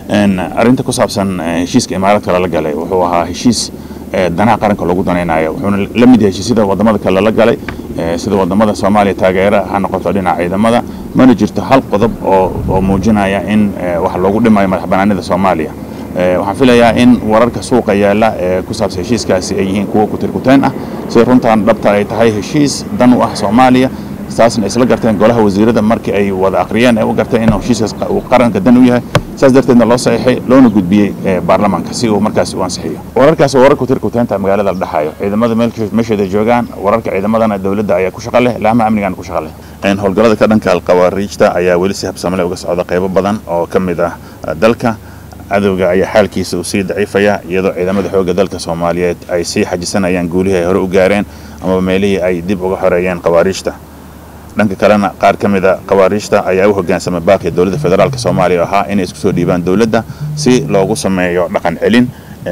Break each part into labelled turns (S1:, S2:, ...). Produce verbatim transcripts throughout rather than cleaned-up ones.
S1: ان arinta ku saabsan heshiiska imaaraadka la galay wuxuu ahaa heshiis danaha qaranka lagu danaynayo wuxuuna la mid yahay sida wadamada kale la galay sida wadamada Soomaaliya taageera ha noqoto dhinaca ciidamada mana jirto hal qodob oo oo muujinaya in wax loogu dhimayo madaxbanaanida Soomaaliya waxaan filayaa in wararka suuqa yaala ku saabsan heshiiskaasi ay yihiin kuwa ku tirkuteen ah si runtaan dhabta ay tahay heshiis dan u ah Soomaaliya saasna isla garteen golaha wasiirada markii ay wada aqriyeen ay u garteen in heshiiskaas uu qaranka dan u yahay saas darteedna loo saxiixay loona gudbiyay baarlamaanka si uu markaas u ansixiyo wararkaas wararka ku tirkuteenta magaalada la dhaxayo ciidamada meesha joogaan wararka ciidamadana dawladda ayaa ku shaqo leh laama amnigan ku shaqo leh in howlgallada ka dhanka alqawaariijta ayaa weli si habsami leh uga socda qaybo badan oo kamid ah dalka cadowga ayaa xaalkiisa u sii daciifaya iyadoo ciidamada xoogga dalka Soomaaliyeed ay sii xajisanayaan guulihii ay hore u gaareen ama meelihii ay dib uga xoreeyeen qawaariijta dhanka kalena qaar kamid ah qawaariijta ayaa u hoggaansamay baaqi dawladda federaalka Soomaaliya ahaa inay isku soo dhiibaan dawladda si loogu sameeyo dhaqan celin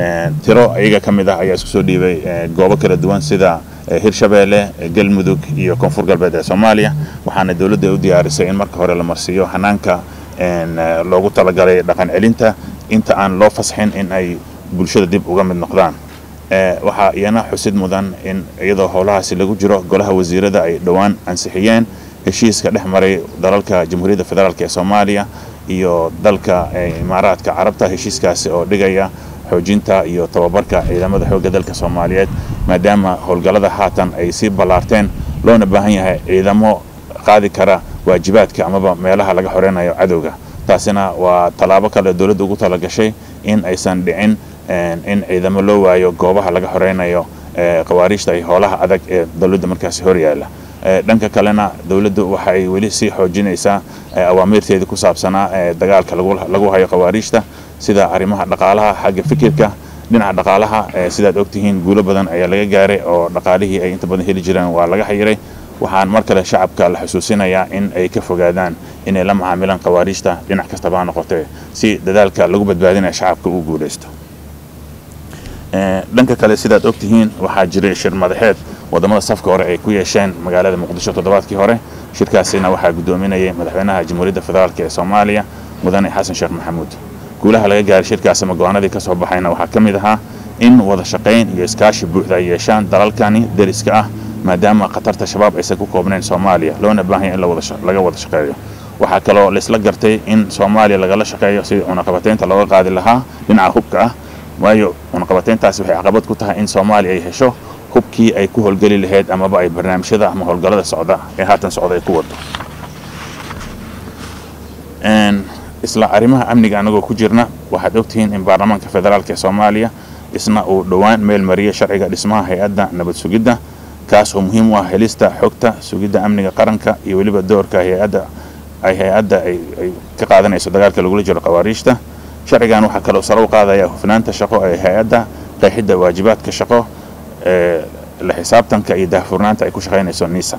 S1: tiro ayaga kamid ah ayaa isku soo dhiibay goobo kala duwan sida Hirshabeelle Galmudug iyo Koonfur Galbeed ee Soomaaliya waxaana dawladda u diyaarisay in marka hore la marsiiyo hanaanka loogu talagalay dhaqan celinta inta aan loo fasaxin in ay bulshada dib uga mid noqdaan waxa iyana xusid mudan in iyadoo howlahaasi lagu jiro golaha wasiirada ay dhawaan ansixiyeen heshiiska dhexmaray dalalka Jamhuuriyadda Federaalka ee Soomaaliya iyo dalka Imaaraadka Carabta heshiiskaasi oo dhigaya xoojinta iyo tababarka ciidamada xoogga dalka Soomaaliyeed maadaama howlgallada haatan ay si balaarteen loona baahan yahay ciidamo qaadi kara waajibaadka amaba meelaha laga xoreynayo cadowga taasina waa talaabo kale dawladdu ugu tala gashay in aysan dhicin in ciidamo loo waayo goobaha laga xoreynayo qawaariijta ay howlaha adag ee dawladda markaas hor yaala dhanka kalena dawladdu waxa ay weli si xoojinaysaa awaamirteeda ku saabsanaa dagaalka lagu hayo qawaariijta sida arrimaha dhaqaalaha xagga fikirka dhinaca dhaqaalaha sidaad ogtihiin guulo badan ayaa laga gaaray oo dhaqaalihii ay inta badan heli jireen waa laga xayiray waxaan mar kale shacabka la xusuusinayaa in ay ka fogaadaan inay la macaamilaan qawaariijta dhinac kasta baa noqotay si dadaalka lagu badbaadinayo shacabka uu guuleysto dhanka kale sidaad ogtihiin waxaa jiray shir madaxeed wadamada safka hore ay ku yeesheen magaalada Muqdisho toddobaadkii hore shirkaasina waxaa gudoominayay madaxweynaha Jamhuuriyadda Federaalka ee Soomaaliya mudane Xasan Sheekh Maxamuud guulaha laga gaaray shirkaas ama go'aanadii ka soo baxayna waxaa kamid ahaa in wada shaqeyn iyo iskaashi buuxda ay yeeshaan dalalkani dariska ah maadaama khatarta shabaab aysan ku koobnayn Soomaaliya loona baahan yahay in laga wada shaqeeyo waxaa kaloo la isla gartay in Soomaaliya lagala shaqeeyo si cunaqabateynta looga qaadi lahaa dhinaca hubka ah waayo cunaqabateyntaasi waxay caqabad ku tahay in Soomaaliya ay hesho hubkii ay ku howlgali lahayd amaba ay barnaamijyada ama howlgallada socda ee haatan socda ay ku wado isla arrimaha amniga anagoo ku jirna waxaad ogtihiin in baarlamaanka federaalka ee Soomaaliya isna uu dhawaan meel mariyo sharciga dhismaha hay'adda nabad sugidda kaas oo muhiim u ah helista xogta sugidda amniga qaranka iyo waliba doorka hay'adda ay hay'adda ay ka qaadanayso dagaalka lagu jiro qawaariijta sharcigan waxa kale oo sare u qaadaya hufnaanta shaqo ee hay'adda qeexidda waajibaadka shaqo ee la xisaabtanka iyo daahfurnaanta ay ku shaqeynayso NISA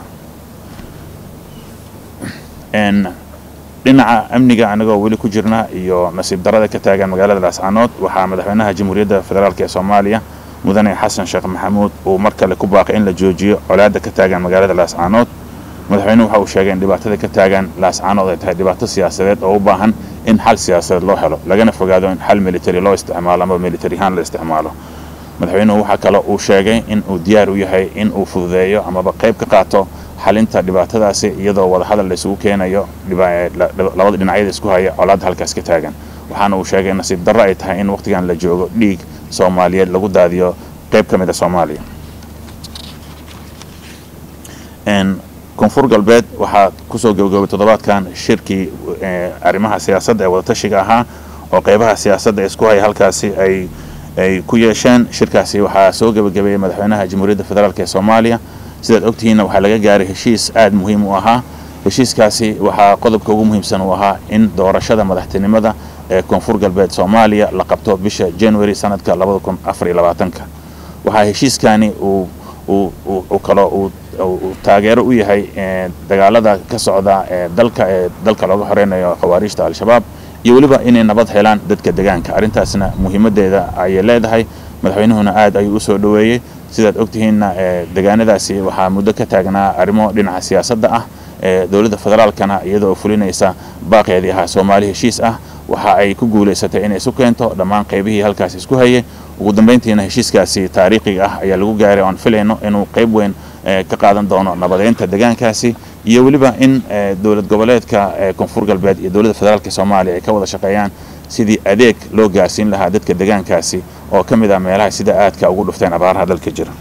S1: en dhinaca amniga anagoo weli ku jirna iyo nasiib darada ka taagan magaalada Laascaanood waxaa madaxweynaha Jamhuuriyadda Federaalka ee Soomaaliya mudane Xasan Sheekh Maxamuud uu mar kale ku baaqay in la joojiyo colaadda ka taagan magaalada Laascaanood madaxweynuhu waxa uu sheegay in dhibaatada ka taagan Laascaanood ay tahay dhibaato siyaasadeed oo u baahan in xal siyaasadeed loo helo lagana fogaado in xal military loo isticmaalo ama military ahaan la isticmaalo madaxweynuhu waxa kale uu sheegay in uu diyaar u yahay in uu fududeeyo ama qayb ka qaato xalinta dhibaatadaasi iyadoo wada hadal la isugu keenayo labada dhinacyada isku haya colaad halkaas ka taagan waxaana uu sheegay nasiib darro ay tahay in waqtigan la joogo dhiig Soomaaliyeed lagu daadiyo qayb ka mid ah Soomaaliya en Koonfur Galbeed waxa ku soo gabagabay toddobaadkan shirkii arrimaha siyaasadda ee wada tashiga ahaa oo qaybaha siyaasadda isku haya halkaasi ay ay ku yeesheen shirkaasi waxa soo gabagabay madaxweynaha Jamhuuriyadda Federaalka ee Soomaaliya sidaad ogtihiin waxa laga gaaray heshiis aad muhiim u ahaa heshiiskaasi waxa qodobka ugu muhiimsan uu ahaa in doorashada madaxtinimada ee Koonfur Galbeed Soomaaliya la qabto bisha January sanadka laba kun afar iyo labaatan waxa heshiiskani uu uu kala uu taageero u yahay dagaalada ka socda ee dalka ee dalka lagu xoreynayo qawaariijta al-shabaab iyo waliba inay nabad helaan dadka deegaanka arintaasna muhiimadeeda ay leedahay madaxweynuhuna aad ayuu u soo dhaweeyay sidaad ogtihiin deegaanadaasi waxa muddo ka taagnaa arrimo dhinaca siyaasadda ah ee dawladda federaalkana iyadoo fulinaysa baaqeedii ahaa Soomaali heshiis ah waxa ay ku guuleysatay inay isu keento dhammaan qaybihii halkaas isku hayay ugu dambeyntiina heshiiskaasi taariikhiga ah ayaa lagu gaaray oon filayno inuu qayb weyn ka qaadan doono nabadeynta deegaankaasi iyo weliba in dowlad goboleedka koonfur galbeed iyo dowladda federaalka Soomaaliya ay ka wada shaqeeyaan sidii adeeg loo gaarsiin lahaa dadka deegaankaasi oo ka mid ah meelaha sida aadka ugu dhufteen abaaraha dalka jira.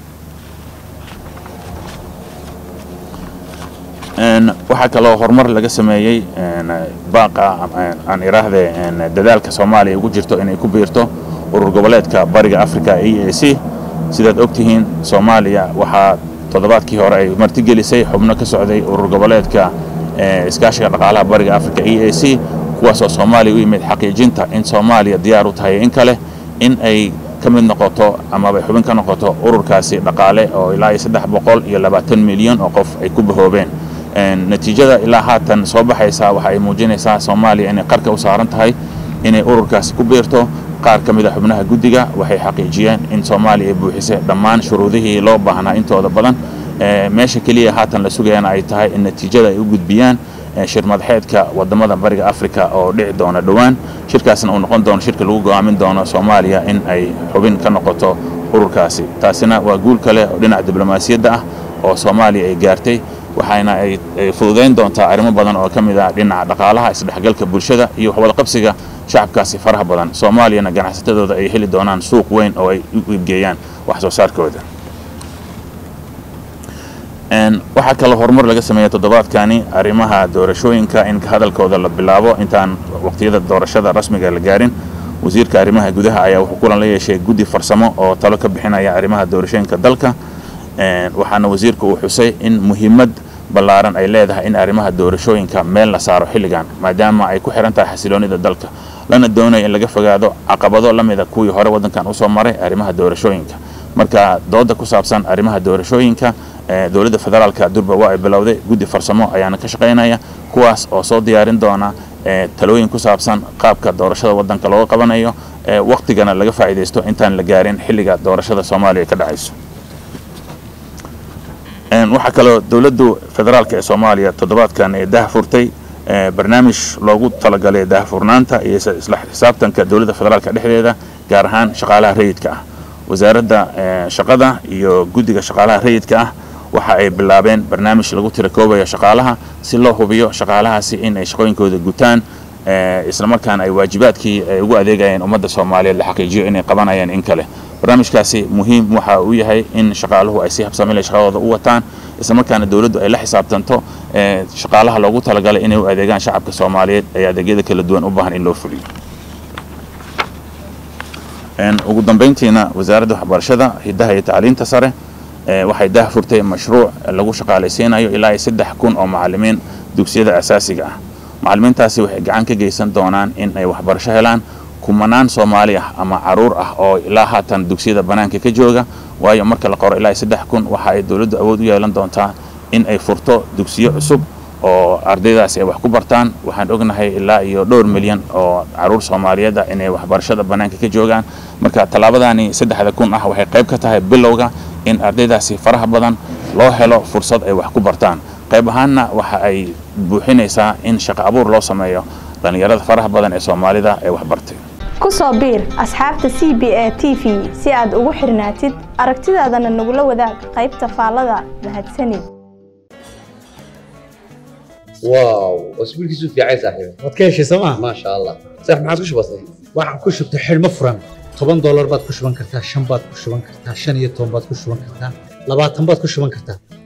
S1: waxaa kaloo horumar laga sameeyay baaqa aan iraahday dadaalka Soomaaliya ugu jirto inay ku biirto urur goboleedka bariga Afrika E A C sidaad ogtihiin Soomaaliya waxa toddobaadkii hore ay martigelisay xubno ka socday urur goboleedka iskaashiga dhaqaalaha bariga Afrika E A C kuwaas oo Soomaaliya u yimid xaqiijinta in Soomaaliya diyaar u tahay in kale in ay ka mid noqoto ama ay xubin ka noqoto ururkaasi dhaqaale oo ilaa saddex boqol iyo labaatan milyan oo qof ay ku bahoobeen. natiijada ilaa haatan soo baxaysa waxa ay muujinaysaa Soomaaliya inay qarka u saaran tahay inay ururkaasi ku biirto. qaar ka mid ah xubnaha guddiga waxay xaqiijiyeen in Soomaaliya ay buuxisay dhammaan shuruudihii loo baahnaa intooda badan meesha kaliya haatan la sugayana ay tahay in natiijada ay u gudbiyaan shir madaxeedka wadamada bariga Afrika oo dhici doona dhawaan. shirkaasna uu noqon doono shirka lagu go'aamin doono Soomaaliya in ay xubin ka noqoto ururkaasi. taasina waa guul kale oo dhinaca diblomaasiyadda ah oo Soomaaliya ay gaartay waxayna ay fududeyn doontaa arrimo badan oo ka mid ah dhinaca dhaqaalaha isdhexgalka bulshada iyo wada qabsiga shacabkaasi faraha badan. Soomaaliyana ganacsatadooda ay heli doonaan suuq weyn oo ay u iibgeeyaan wax soo saarkooda. een waxa kale horumar laga sameeyay toddobaadkani arrimaha doorashooyinka in ka hadalkooda la bilaabo intaan waqtiyada doorashada rasmiga la gaarin. wasiirka arrimaha gudaha ayaa wuxuu kulan la yeeshay guddi farsamo oo talo ka bixinaya arrimaha doorashooyinka dalka. een waxaana wasiirku uu xusay in muhiimad ballaaran ay leedahay in arrimaha doorashooyinka meel la saaro xilligan maadaama ay ku xiran tahay xasiloonida dalka lana doonayo in laga fogaado caqabado la mid ah kuwii hore wadankan u soo maray arrimaha doorashooyinka. marka dooda ku saabsan arrimaha doorashooyinka dowladda federaalka durba waa ay bilowday guddi farsamo ayaana ka shaqeynaya kuwaas oo soo diyaarin doona talooyin ku saabsan qaabka doorashada wadanka looga qabanayo waqtigana laga faa'iideysto intaan la gaarin xilliga doorashada Soomaaliya ka dhacayso. waxa kale dowladda federaalka ee Soomaaliya toddobaadkan ay dah furtay barnaamij loogu talagalay dah furnaanta iyo isla xisaabtanka dowladda federaalka dhexdeeda gaar ahaan shaqaalaha rayidka ah. wasaaradda shaqada iyo guddiga shaqaalaha rayidka ah waxa ay bilaabeen barnaamij lagu tirakoobayo shaqaalaha si loo hubiyo shaqaalahaasi in ay shaqooyinkooda gutaan isla markaana ay waajibaadkii ay ugu adeegayeen ummadda Soomaaliyeed la xaqiijiyo inay qabanayaan in kale. barnaamijkaasi muhiim waxa uu yahay in shaqaaluhu ay si habsami leh shaqadooda u wataan isla markaana dawladdu ay la xisaabtanto shaqaalaha loogu talagalay inay u adeegaan shacabka Soomaaliyeed ee adeegyada kala duwan u baahan in loo fuliyo. een ugu dambeyntiina wasaaradda waxbarashada hidaha iyo tacliinta sare waxay dah furtay mashruuc lagu shaqaaleysiinayo ilaa saddex kun oo macallimiin dugsiyada asaasiga ah. macallimiintaasi waxay gacan ka geysan doonaan in ay waxbarasho helaan kumanaan Soomaali ah ama caruur ah oo ilaa haatan dugsiyada banaanka ka jooga waayo marka la qoro ilaa saddex kun waxa ay dawladdu awood u yeelan doontaa in ay furto dugsiyo cusub oo ardaydaas ay wax ku bartaan. waxaan ognahay ilaa iyo dhowr milyan oo caruur Soomaaliyeed ah inay waxbarashada banaanka ka joogaan. marka talaabadani saddexda kun ah waxay qayb ka tahay bilowga in ardaydaasi faraha badan loo helo fursad ay wax ku bartaan. qayb ahaanna waxa ay buuxinaysaa in shaqo abuur loo sameeyo dhalinyarada faraha badan ee Soomaalida ay wax bartay.
S2: ku soo biir asxaabta C B A T V si aad ugu xirnaatid aragtidaadana nagula wadaag qaybta faallada mahadsanid.
S3: واو اسبوع كيسو في عايز صاحبي
S4: wadkeeshi sama
S3: ما شاء الله صح ما عادش بسيط
S4: waxaan ku shubtay xilmo furan toban dollar baad ku shuban kartaa shan baad ku shuban kartaa shan iyo toban baad ku shuban kartaa labaatan baad ku shuban kartaa